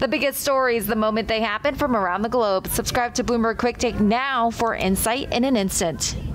The biggest stories the moment they happen from around the globe. Subscribe to Bloomberg Quicktake now for insight in an instant.